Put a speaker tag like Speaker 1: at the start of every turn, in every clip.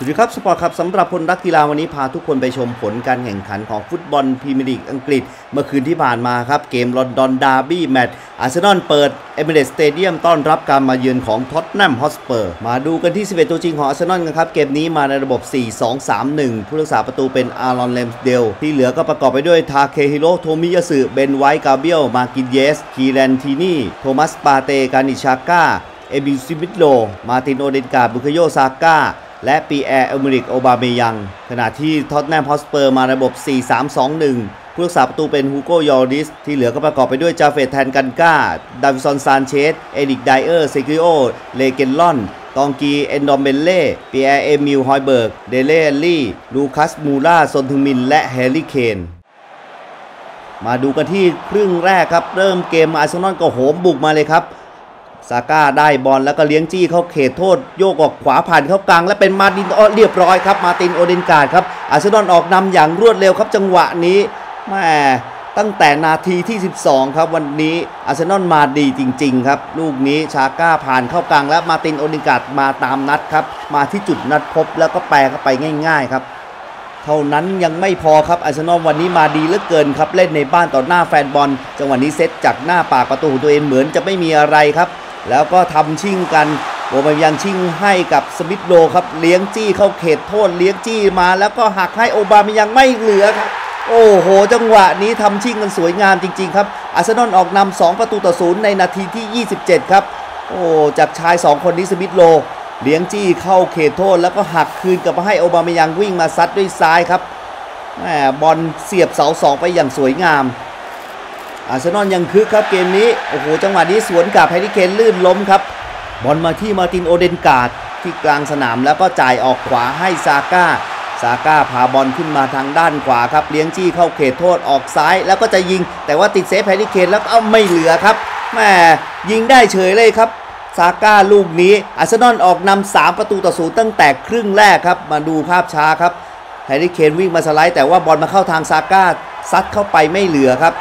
Speaker 1: สวัสดีครับสปอร์ตครับสำหรับคนรักกีฬาวันนี้พาทุกคนไปชมผลการแข่งขันของฟุตบอลพรีเมียร์ลีกอังกฤษเมื่อคืนที่ผ่านมาครับเกมลอนดอนดาร์บี้แมตช์อาร์เซนอลเปิดเอมิเรตส์สเตเดียมต้อนรับการมาเยือนของท็อตแนมฮอตสเปอร์มาดูกันที่11ตัวจริงของอาร์เซนอลกันครับเกมนี้มาในระบบ 4-2-3-1 ผู้รักษาประตูเป็นอารอนแรมสเดลที่เหลือก็ประกอบไปด้วยทาเคฮิโร่โทมิยาสึเบนไวท์กาเบียลมากินเยสคีแรนทีนี่โทมัสปาเตกานิชาก้าเอบิลซิมิโลมาตินโอเดนการ์ดบุคโยซาก้าและปีแอร์เอเมริกโอบาเมยังขณะที่ท็อตแนมฮอตสเปอร์มาระบบ 4-3-2-1 ผู้รักษาประตูเป็นฮูโกยอริสที่เหลือก็ประกอบไปด้วยจาเฟตแทนกันก้าดาวิสันซานเชสเอริกไดเออร์เซกิโอเลเกนลอนตองกีเอนดอมเบเล่ปีแอร์เอมิลฮอยเบิร์กเดเล่ลี่ลูคัสมูล่าซนทึงมินและแฮร์รี่เคนมาดูกันที่ครึ่งแรกครับเริ่มเกมอาร์เซนอลก็โหมบุกมาเลยครับซาก้าได้บอลแล้วก็เลี้ยงจี้เข้าเขตโทษโยกออกขวาผ่านเข้ากลางและเป็นมาตินเรียบร้อยครับมาตินโอเดนการ์ดครับอาร์เซนอลออกนำอย่างรวดเร็วครับจังหวะนี้แม่ตั้งแต่นาทีที่12ครับวันนี้อาร์เซนอลมาดีจริงๆครับลูกนี้ชาก้าผ่านเข้ากลางแล้วมาตินโอเดนการ์ดมาตามนัดครับมาที่จุดนัดพบแล้วก็แปรเข้าไปง่ายๆครับเท่านั้นยังไม่พอครับอาร์เซนอลวันนี้มาดีเหลือเกินครับเล่นในบ้านต่อหน้าแฟนบอลจังหวะนี้เซตจากหน้าปากประตูของตัวเองเหมือนจะไม่มีอะไรครับแล้วก็ทำชิ่งกันโอบาเมยังชิ่งให้กับสมิธโรครับเลี้ยงจี้เข้าเขตโทษเลี้ยงจี้มาแล้วก็หักให้โอบาเมยังไม่เหลือครับโอ้โหจังหวะนี้ทำชิ่งกันสวยงามจริงๆครับอาร์เซนอลออกนำ2-0ในนาทีที่27ครับโอ้จากชาย2คนนี้สมิธโรเลี้ยงจี้เข้าเขตโทษแล้วก็หักคืนกลับมาให้โอบาเมยังวิ่งมาซัดด้วยซ้ายครับบอลเสียบเสา2ไปอย่างสวยงามอาร์เซนอลยังคึกครับเกมนี้โอ้โหจังหวะนี้สวนกับแฮร์รี่เคนลื่นล้มครับบอลมาที่มาตินโอเดนการ์ดที่กลางสนามแล้วก็จ่ายออกขวาให้ซาก้าพาบอลขึ้นมาทางด้านขวาครับเลี้ยงจี้เข้าเขตโทษออกซ้ายแล้วก็จะยิงแต่ว่าติดเซฟแฮร์รี่เคนแล้วก็ไม่เหลือครับแม่ยิงได้เฉยเลยครับซาก้าลูกนี้อาร์เซนอลออกนำ3-0ตั้งแต่ครึ่งแรกครับมาดูภาพช้าครับแฮร์รี่เคนวิ่งมาสไลด์แต่ว่าบอลมาเข้าทางซาก้าซัดเข้าไปไม่เหลือครับ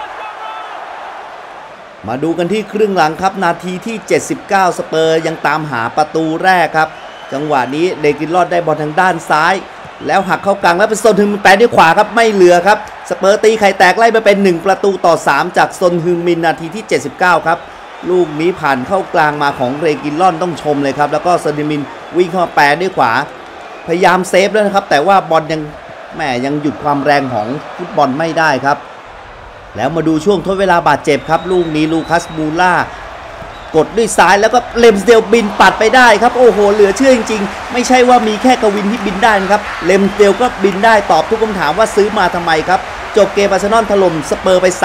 Speaker 1: มาดูกันที่ครึ่งหลังครับนาทีที่79สเปอร์ยังตามหาประตูแรกครับจังหวะนี้เลกินลอดได้บอลทางด้านซ้ายแล้วหักเข้ากลางแล้วเป็นซนฮึงมินแปรด้วยขวาครับไม่เหลือครับสเปอร์ตีไข่แตกไล่ไปเป็น1-3จากซนฮึงมินนาทีที่79ครับลูกนี้ผ่านเข้ากลางมาของเลกินลอนต้องชมเลยครับแล้วก็ซนฮึงมินวิ่งเข้ามาแปรด้วยขวาพยายามเซฟแล้วนะครับแต่ว่าบอลยังหยุดความแรงของฟุตบอลไม่ได้ครับแล้วมาดูช่วงทดเวลาบาดเจ็บครับลูกนี้ลูคัสมูล่ากดด้วยซ้ายแล้วก็เลมสเดลบินปัดไปได้ครับโอ้โหเหลือเชื่อจริงๆไม่ใช่ว่ามีแค่กวินที่บินได้นะครับเลมสเดลก็บินได้ตอบทุกคำถามว่าซื้อมาทำไมครับจบเกมอาร์เซนอลถล่มสเปอร์ไป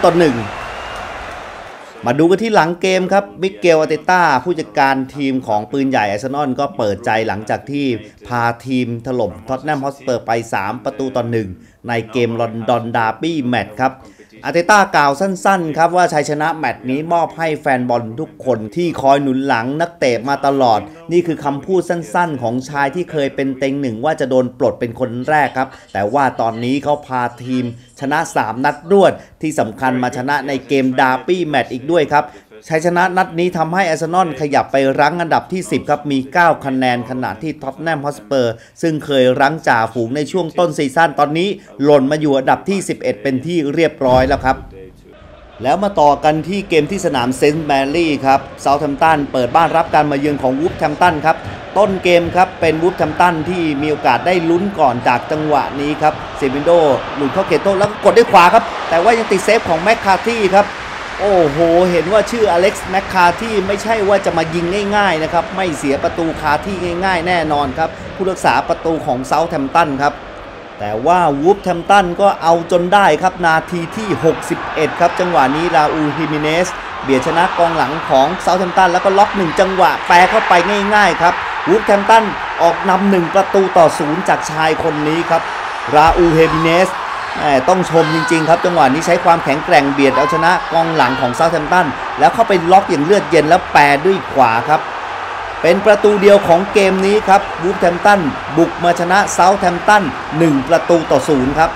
Speaker 1: 3-1มาดูกันที่หลังเกมครับมิเกลอาร์เตต้าผู้จัดการทีมของปืนใหญ่อาร์เซนอลก็เปิดใจหลังจากที่พาทีมถล่มท็อตแนมฮอตสเปอร์ไป3-1ในเกมลอนดอนดาร์บี้แมตช์ครับอาร์เตต้ากล่าวสั้นๆครับว่าชัยชนะแมตช์นี้มอบให้แฟนบอลทุกคนที่คอยหนุนหลังนักเตะมาตลอดนี่คือคำพูดสั้นๆของชายที่เคยเป็นเต็งหนึ่งว่าจะโดนปลดเป็นคนแรกครับแต่ว่าตอนนี้เขาพาทีมชนะ3นัดรวดที่สำคัญมาชนะในเกมดาร์บี้แมตช์อีกด้วยครับชัยชนะนัดนี้ทำให้อาร์เซนอลขยับไปรั้งอันดับที่10ครับมี9คะแนนขณะที่ท็อตแนมฮอตสเปอร์ซึ่งเคยรั้งจ่าฝูงในช่วงต้นซีซั่นตอนนี้หล่นมาอยู่อันดับที่11เป็นที่เรียบร้อยแล้วครับแล้วมาต่อกันที่เกมที่สนามเซนต์แมรี่ครับเซาท์แฮมป์ตันเปิดบ้านรับการมาเยือนของวูฟแฮมป์ตันครับต้นเกมครับเป็นวูฟแฮมป์ตันที่มีโอกาสได้ลุ้นก่อนจากจังหวะนี้ครับเซมินโดหลุดเข้าเขตโทษแล้วก็กดด้วยขวาครับแต่ว่ายังติดเซฟของแมคคาร์ธีครับโอ้โหเห็นว่าชื่ออเล็กซ์แมคคาร์ธีไม่ใช่ว่าจะมายิงง่ายๆนะครับไม่เสียประตูคาที่ง่ายๆแน่นอนครับผู้รักษาประตูของเซาท์แฮมป์ตันครับแต่ว่าวูฟแฮมป์ตันก็เอาจนได้ครับนาทีที่61ครับจังหวะนี้ราอูลฮิมิเนสเบียดชนะกองหลังของเซาท์แฮมป์ตันแล้วก็ล็อก1จังหวะแปรเข้าไปง่ายๆครับวูฟแฮมป์ตันออกนำ1-0จากชายคนนี้ครับราอูลฮิมิเนสต้องชมจริงๆครับจังหวะนี้ใช้ความแข็งแกร่งเบียดเอาชนะกองหลังของเซาท์แฮมป์ตันแล้วเข้าไปล็อกอย่างเลือดเย็นแล้วแปรด้วยขวาครับเป็นประตูเดียวของเกมนี้ครับวูฟแฮมป์ตันบุกมาชนะเซาท์แฮมป์ตัน1-0ครับ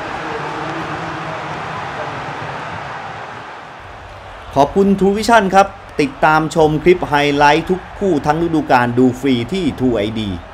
Speaker 1: ขอบคุณ True Vision ครับติดตามชมคลิปไฮไลท์ทุกคู่ทั้งฤดูกาลดูฟรีที่ True ID